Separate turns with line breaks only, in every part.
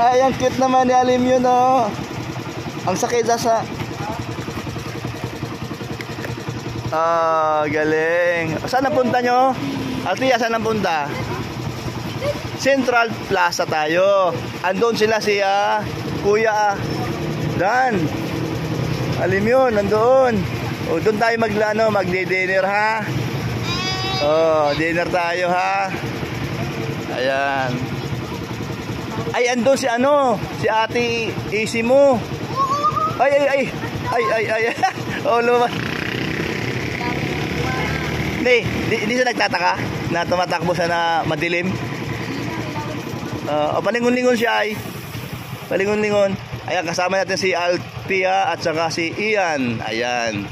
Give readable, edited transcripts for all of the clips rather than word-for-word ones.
Ay, ang cute naman ni Alim yun, oh. Ang sakit sa... Ah, galing. Saan ang punta nyo? Altia, saan ang punta? Central Plaza tayo. Andun sila si Kuya Dan. Alim yun, nandoon. O, doon tayo magdi-dinner, ha? Oh, dinner tayo, ha? Ayan. Ay, andun si si Ate Easy mo. Ay. Oh, lumabas. Hindi siya nagtataka na tumatakbo sa na madilim. Palingon-lingon siya ay. Palingon-lingon. Ayan, kasama natin si Alpia at saka si Ian. Ayan.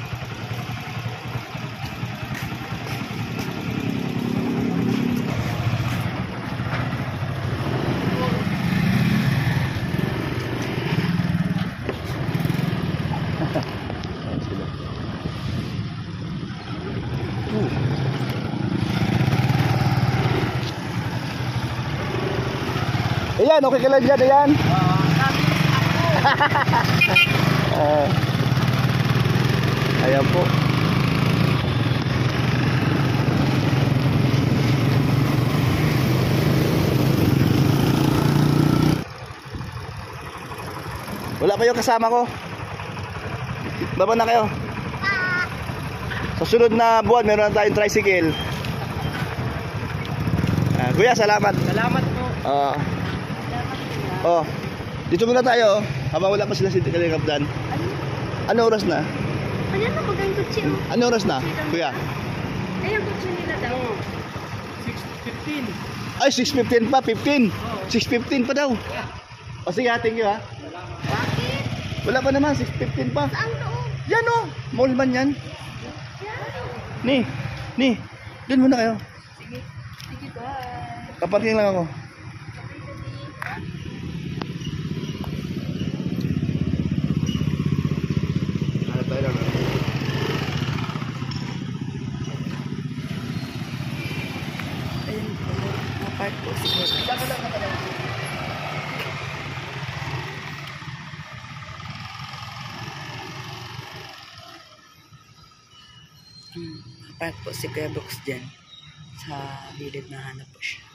Ayan, okay ka lang dyan, ayan. Ayan po. Wala pa yung kasama ko. Baba na kayo. Sa sunod na buwan, meron na tayong tricycle. Kuya, salamat.
Salamat po.
Dito muna tayo, habang wala pa sila si Kalingap Dan. Ano oras na?
Ayan na, pag ang kutsi.
Ano oras na, kuya?
Ay, ang kutsi nila daw.
6:15.
Ay, 6:15 pa, 15. 6:15 pa daw. O sige, thank you, ha.
Bakit?
Wala pa naman, 6:15 pa.
Saan loob?
Yan o, mall man yan. Ni, dun muna kayo.
Sige, bye.
Kaparking lang ako.
Park po siguro. Park po si Kuya Brooks dyan. Sa gilid na hanap po siya.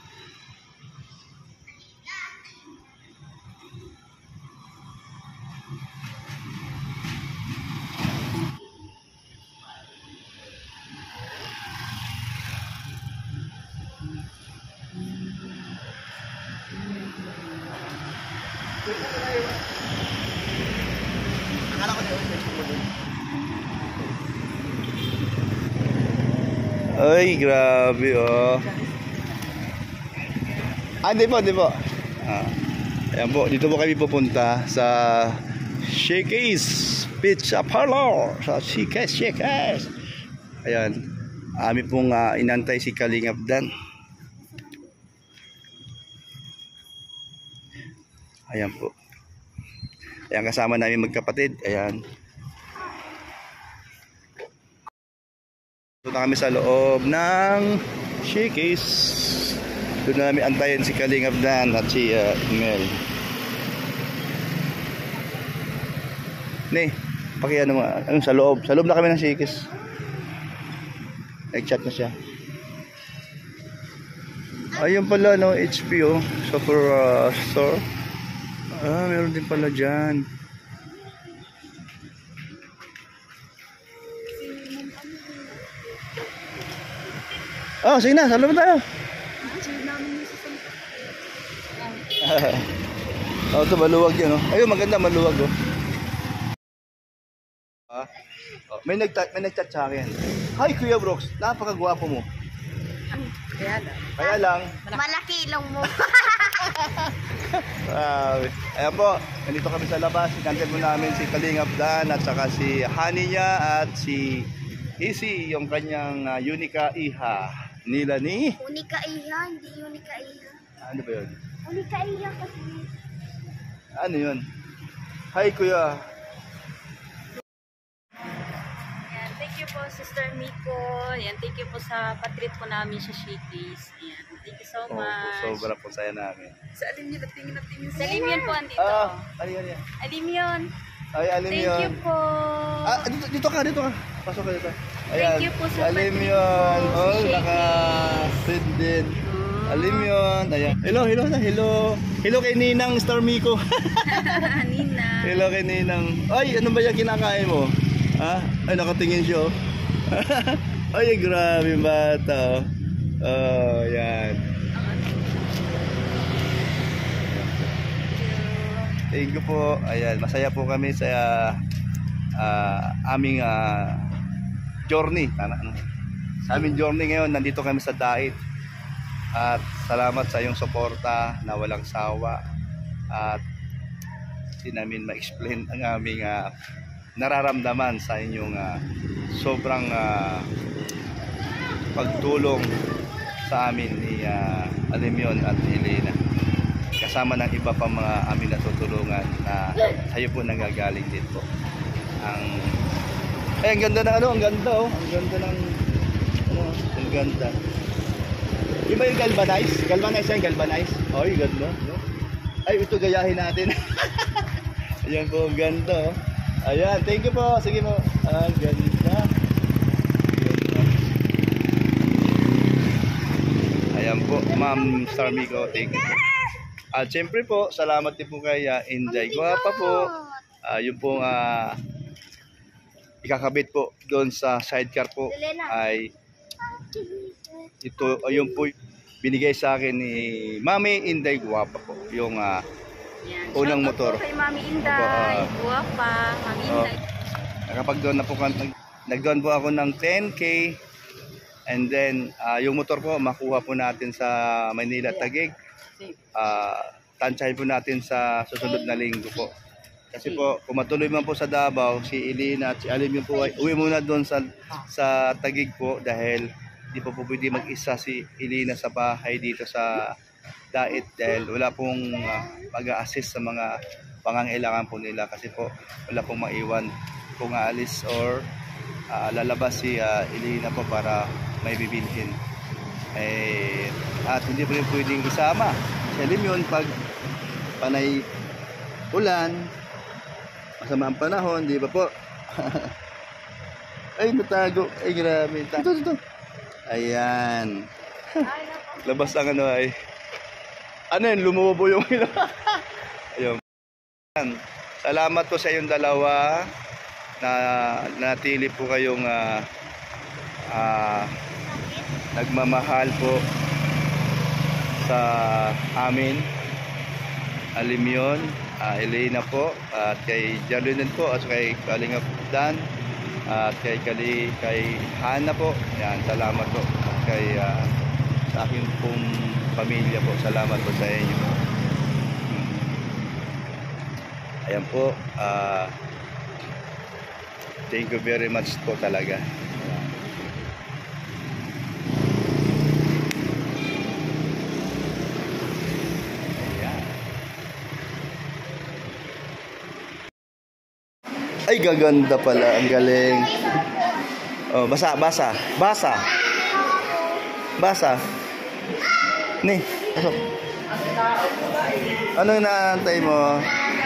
Ay, grabe, oh. Hindi po. Ayan po, dito po kami pupunta sa Shakey's Pizza Parlor. Sa Shakey's. Ayan, amin pong inantay si Kalingap Dan. Ayan po. Ayan, kasama namin magkapatid. Ayan. Doon na kami sa loob ng Shakey's. Doon na namin antayin si Kalingap Dan at si Mel. Pakiano mo. Sa loob. Sa loob na kami ng Shakey's. Nag-chat na siya. Ayun pala, no, HP, oh. Super store. Meron din pala dyan. Sige na, sa loob tayo. Ito maluwag yun, oh. Ayun, maganda, maluwag, oh. May nag-chat sa akin. Hi, Kuya Brooks, napakagwapo mo. Kaya lang.
Malaki lang mo.
Ayan po, nandito kami sa labas. Inantay mo namin si Kalingap Dan at saka si honey niya at si Easy, yung kanyang Unica Iha. Nila ni?
Unica Iha, hindi Unica Iha.
Ano ba yun?
Unica Iha kasi.
Ano yun? Hi, Kuya.
Thank you
po, Sister Miko. Ayan, thank you po sa patreat po namin sa Shakey's. Ayan, thank you so much.
Sobrang po saya namin.
Sa alim niyo, natingin
Sa Alimyon po, andito.
Yan.
Alimyon.
Ay, alim
Thank
yun.
you po.
Dito ka. Pasok ka dito. Ayan.
Thank you po sa
alim
pag-treat
yun.
po,
Oh,
si
naka-fit din. Alim yun. Ayan. Hello kay Ninang Star Miko.
Nina.
Hello kay Ninang. Ay, ano ba yung kinakain mo? Ha? Ay, nakatingin siya. Ay, grabe bata. Oh, yan. Thank you po. Ayan, masaya po kami sa aming journey. Sa aming journey ngayon, nandito kami sa Dait. At salamat sa iyong suporta na walang sawa. At hindi namin ma-explain ang aming nararamdaman sa inyong sobrang pagtulong sa amin ni Alimyon at Elena. Kasama ng iba pa mga amin natutulungan na tayo po nanggagaling din po. Ang ganda ng ang ganda oh. Ang ganda ng ang ganda. Yung ba yung galvanize? Galvanize? Oh, yung ganda, no? Ay, ito gayahin natin. Ayan po, ang ganda oh. Ayan, thank you po. Sige po. Ang ganda. Ayan po, Ma'am Star Miko, thank you po. At syempre po, salamat din po kay Inday Guapa po. Yung pong ikakabit po doon sa sidecar po ay ito, yung po binigay sa akin ni Mami Inday Guapa po. Yung unang motor.
Kay Mami Inday, Guapa, Mami Inday.
Nakapag-doon na po, nag-doon po ako ng 10K. And then, yung motor po, makuha po natin sa Manila, Taguig. Tansyahin po natin sa susunod na linggo po. Kasi po, kung matuloy man po sa Davao, si Elena at si Alim yung po ay uwi muna doon sa Taguig po dahil di po pwede mag-isa si Elena sa bahay dito sa Dait dahil wala pong mag-a-assist sa mga pangangailangan po nila kasi po wala pong maiwan kung aalis or lalabas si Elena po para may bibilhin. At hindi po rin pwedeng isama si Alim yun pag panay ulan, masama ang panahon, di ba po? Ay, natago. Ay, grabe. Ito. Ayan. Labas ang ay. Ano yun? Lumubo yung ilo. Ayun. Salamat po sa iyong dalawa na natili po kayong nagmamahal po sa amin. Alimyon, Elena po, at kay Jarlinen po, at kay Kalingap Dan, at kay Hana po. Yan, salamat po. At kay sa aking pong pamilya po, salamat po sa inyo. Ayan po, thank you very much po talaga. Ay, gaganda pala. Ang galing. Oh, basa. Ni, pasok. Ano inaantay mo?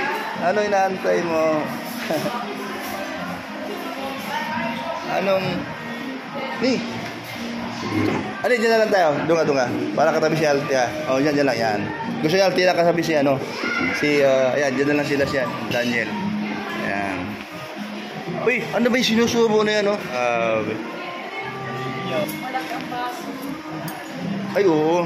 Ni. Ano, dyan na lang tayo. Dunga. Para katabi si Altia. Oh, dyan lang yan. Gusto ni Altia na kasabi si ayan, dyan na lang sila siya. Daniel. Ayan. Uy, ano ba yung sinusubo na yan, no? Ay, oo.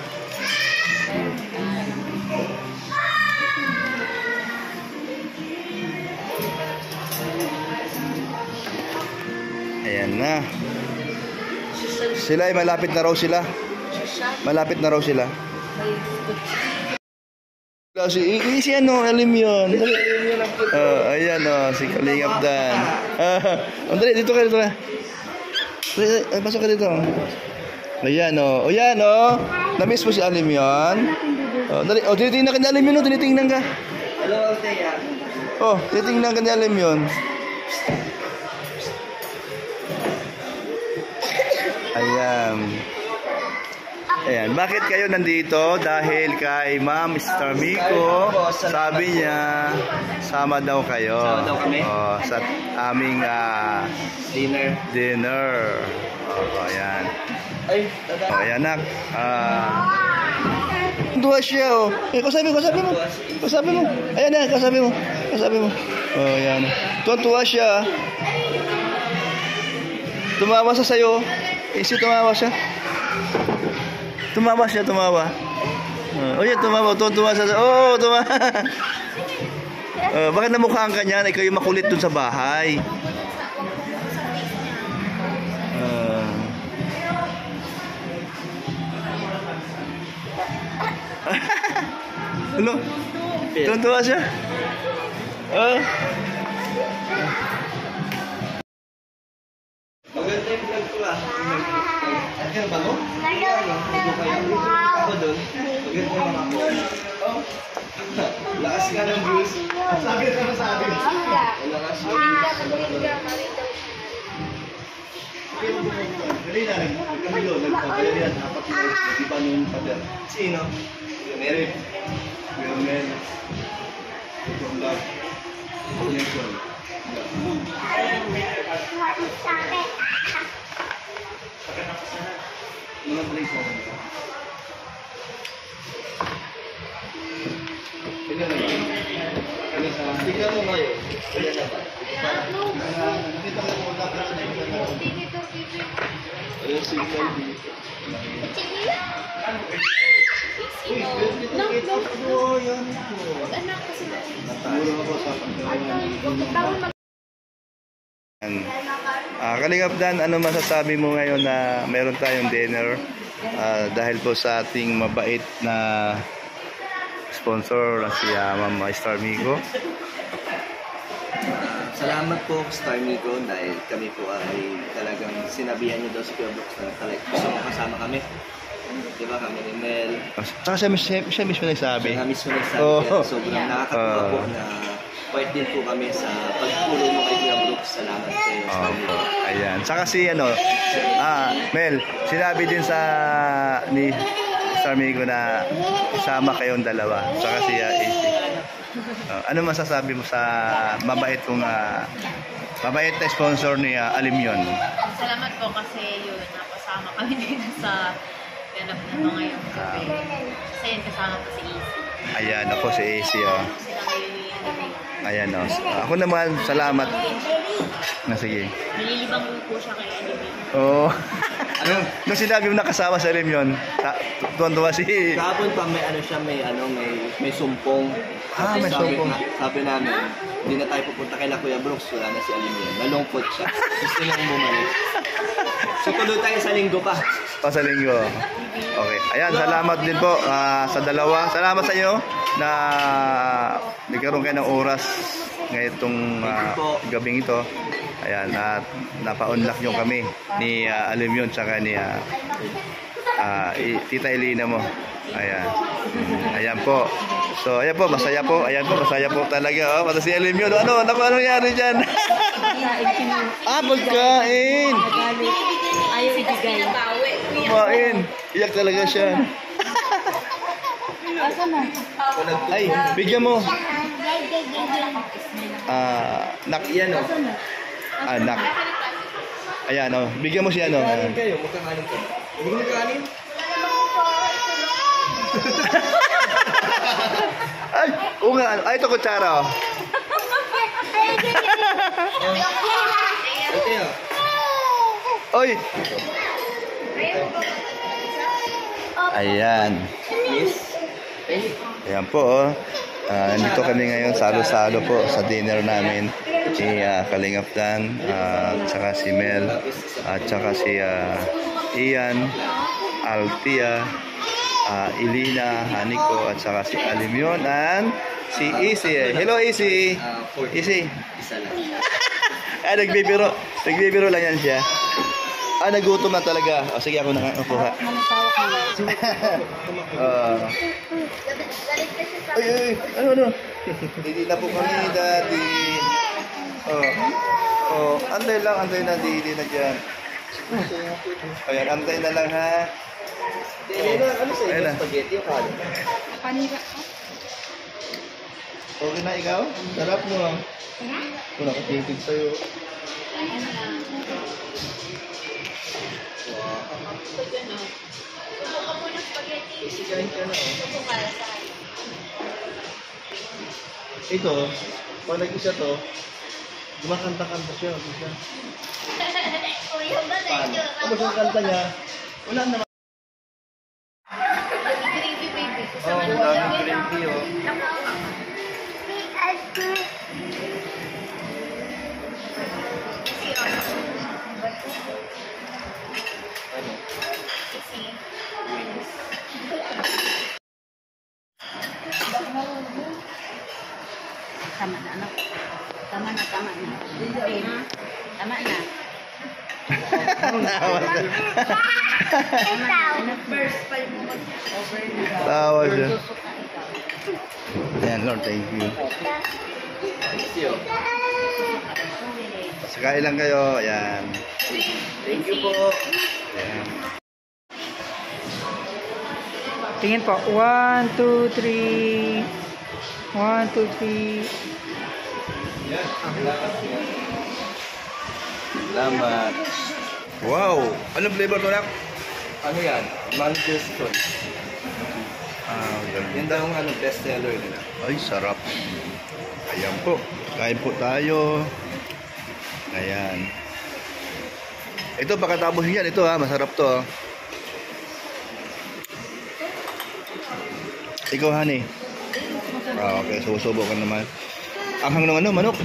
Ayan na. Sila ay malapit na raw sila. Si Alim yun. Ayan si Kalingap Dan. Dali, dito ka. Ay, pasok ka dito. Ayan na-miss mo si Alim yun. Dali, tinitingnan ka ni Alim yun. Tinitingnan ka.
Hello, Althea.
Tinitingnan ka ni Alim yun. Ayan. Ayan. Bakit kayo nandito? Dahil kay Ma'am Star Miko, sabi niya, sama daw kayo.
Sama daw kami?
Oh, sa aming dinner. Oh, ayan.
Ay,
Oh, ayan nak. Tuwa siya oh. Eh, kasabi mo. Ayan na, kasabi mo. Oh, ayan. Tuwa siya. Tumawa siya sa'yo. Isi tumawa siya. Tumawa. Oh, yan, tumawa siya. Oh, tumawa. Bakit namukhaan ka niyan? Ikaw yung makulit dun sa bahay. Hello? Tuwa siya.
maganda yung vlog ko ah. Ano ba mo? Ako doon. Maganda yung mga ko. Oh. Lakas ka ng views. Sabi naman sa akin. Lakas yung
Dali na, kami doon, nagpapalari at apat na iba nung pader.
Sino?
Mary. Mary. Ito vlog. Nelson. Mga place na lang.
Tingnan mo ngayon. Kaya na ba?
Nakita ko yung vlog na
Ayun, signal dito.
Kalingap Dan, ano masasabi mo ngayon na meron tayong dinner dahil po sa ating mabait na sponsor na si Ma'am Star Miko.
Salamat po Star Miko dahil kami po ay talagang sinabihan niyo daw sa Kuya Brooks na talagang gusto mo kasama kami. Diba kami ni Mel.
Saka siya mismo nagsabi.
Siya mismo nagsabi kaya sobrang nakakatuwa po na part din po kami sa pagtulong mo kay Kuya Brooks. Salamat sa iyo Star Miko.
Ayan. Saka si Mel, sinabi din ni Star Miko na isama kayong dalawa. Saka si AC. Ano masasabi mo sa mabait na sponsor ni Alimyon?
Salamat po kasi yun, napasama kami dito sa ganap na ito ngayong gabi. Kasi yun, kasama po si Easy.
Ayan, ako si AC. Oh.
Silang yun.
Ayan, oh. Ako naman, salamat. Sige.
Nalilibang po siya kay Anime.
Oo. Nung sinabi mo nakasama sa Alimyon, tuwan-tuwa si...
Kahapon pa may may sumpong.
May sumpong.
Sabi namin, hindi na tayo pupunta kay Kuya Brooks, wala na si Alimyon. Nalungkot siya. Gusto niyang bumalik. So tuloy tayo sa linggo pa.
Sa linggo. Okay. Ayan, salamat din po sa dalawa. Salamat sa inyo na nagkaroon kayo ng oras ngayong gabing ito. Ayan, napa-unlock nyo kami ni Alimyon tsaka ni Tita Elena mo. Ayan. Ayan po. So, ayan po, masaya po. Ayan po, masaya po talaga. Pati si Alimyon. Ano nangyari dyan? Pagkain!
Ayaw ibigay.
Kumain. Iyak talaga siya. Ay, bigyan mo. Nak.
Yan o.
Nak. Ayan o. Bigyan mo siya
Magkakanin kayo, magkakanin kayo. Hindi mo nagkakanin?
Ay, nga. Ay, ito kutsara o.
Ito yun.
Oy. Ayan.
Yes.
Ayan po oh. Nandito kami ngayon salo-salo po sa dinner namin si Kalingap Dan, tsaka si Mel, at tsaka si Ian, Altia, Elena, Haniko, at tsaka si Alimyon, and si Easy. Hello Easy. Easy.
Isa lang.
Nagbibiro lang yan siya. Nagutom na talaga. Sige, ako nakakuha. Ano? Hindi na po kami, Daddy. Antay na, hindi na dyan. Ayan, antay na lang ha.
Ano sa
Ayun
inyo?
na.
Spaghetti o kanin?
Panira.
Okay na ikaw? Sarap mo ah. Wala ka titig sa'yo.
Isikain ka na oh.
Ito, pag nag-isa to, gumakanta-kanta siya. Ano yung kanta niya? Wala naman.
Gravy baby.
Oh, ang daming gravy oh.
Ano?
Tama na, anak. Tama na. Tama na.
Tawa siya. Ayan, Lord, thank you.
Siyo.
Sakain lang kayo. Ayan.
Thank you po.
Ayan.
Tingin po. 1, 2, 3. 1, 2, 3.
Salamat. Wow! Anong flavor to, Nak?
Ano yan? Mango stone.
Ah,
Yan daw ang ano, best seller nila.
ay, sarap. Ayan po. Kain po tayo. Ayan. Ito, pagkatapos yan. Ito ha, masarap to. Ikaw, honey. Ah, okay, susubo ka naman. Anghang ng ano, manok.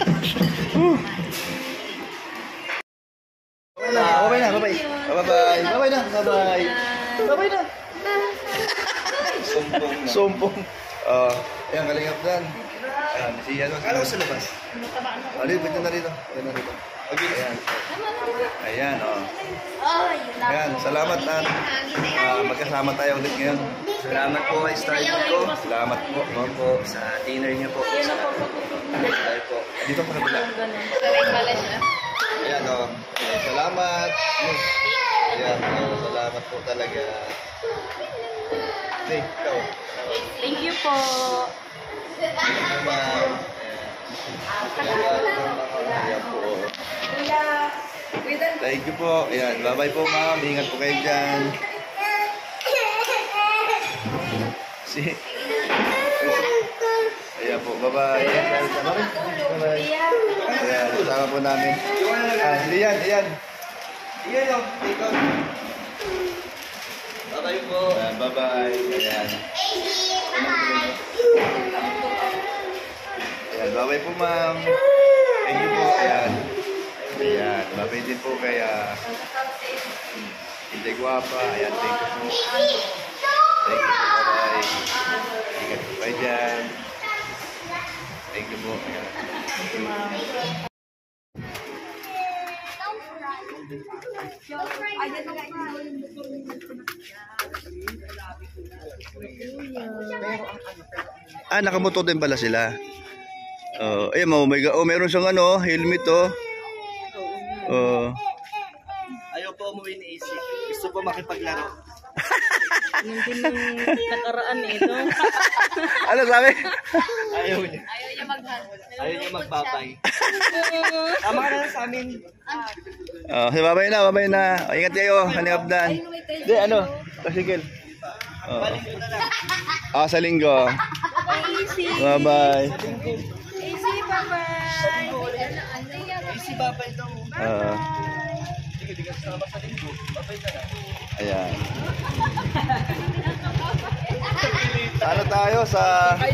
Okay na, bye-bye. Bye-bye. Bye-bye na, bye-bye. Bye-bye na.
Sumbong na.
Sumpong. Ayan, kalingap dan. Ayan, si ano.
Ano sa labas?
Alin, pwede na rito. Ayan na rito. Ayan. Ayan, oh. Ayan, salamat na. Magkasama tayo ulit ngayon.
Salamat po kay Starbuck ko.
Salamat po.
Po sa dinner niyo po. Tayo po.
Dito pa kabila.
Sabay pala siya.
Ayan, oh. Ayan, salamat. Ayan, oh. Salamat po talaga. Hey, ikaw.
Thank you po.
Ma'am. Ayan po. Thank you po. Ayan, bye-bye po, ma'am. Ingat po kayo dyan. Ayan po, bye-bye. Bye-bye. Ayan, kasama po namin. Lian.
Iyan yung ikaw. Bye-bye po.
Ayan, bye-bye. Ayan. Ayan, bye-bye po, ma'am. Thank you po. Ayan. Ayan, bye-bye din po kaya Hindi Guapa. Ayan, thank you po. Thank you. Bye-bye. Ingat po kayo dyan. Thank you po. Ayan. Nakamoto din pala sila. Ayun, may meron siyang ano, helmet oh.
Ayaw po umuwi ni Isip. Gusto po makipaglaro.
Hindi nung nakaraan ito.
Ano sabi?
Ayaw niya.
Ayaw niya mag-hand.
Ayaw niya magbabay. Tama ka na lang sa amin.
Babay na. Ingat kayo, hanapdan. Di, ano? Pasigil. Sa linggo. Bye-bye.
Easy, bye-bye.
Easy babay daw.
Ayan. Ano tayo sa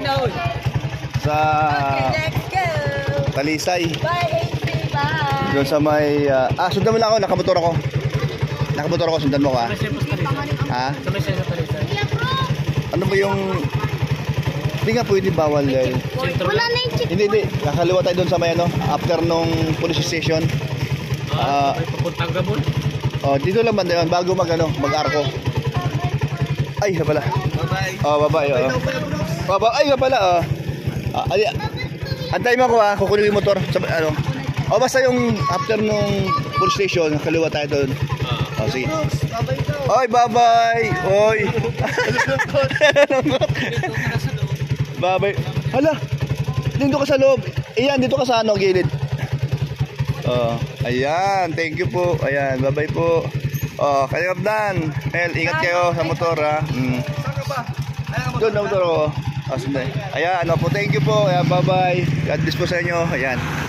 Let's go!
Talisay.
Bye, AC! Bye!
Doon sa may sundan mo lang ako, nakamotor ako. Sundan mo ka. Ha? Ano ba yung hindi nga pwede bawal dahil.
Wala na yung chick.
Hindi. Kakaliwa tayo doon sa may ano, after nung police station.
Papuntang Gabon.
Dito lang banda yun, bago mag-arko. Ay, siya pala.
Bye-bye.
Bye-bye. Ay, nga pala. Antay mo ako kukunin yung motor. Ano? O basta yung after nung police station, kaliwa tayo doon. O sige. Oy, bye-bye. Oy. Bye-bye. Hala. Dito ka sa loob. Ayan, dito ka sa ano, gilid. Ayan, thank you po. Ayan, bye-bye po. Kayo Kapdan. Mel, ingat kayo sa motor ha. Doon na motor ko. Ayan, po, thank you po. Ayan, bye-bye. God bless po sa inyo. Ayan.